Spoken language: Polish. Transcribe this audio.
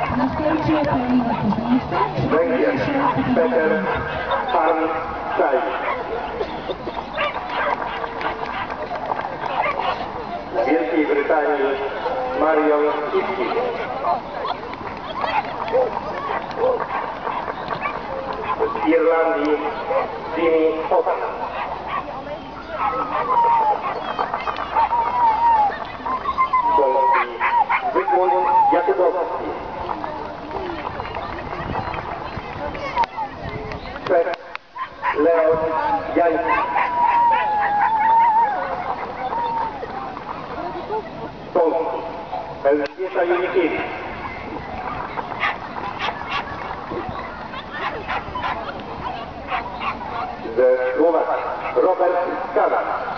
Następnie Paulina Koźmińska. Węgier Peter Pan Czaj. Z Wielkiej Brytanii Marion Kiski. Z Irlandii Jimmy Potan. Polski Zygmunt Jakubowski. Czech Leon Jański. Polski Elżbieta Junikiewicz. Ze Słowacji Robert Skala.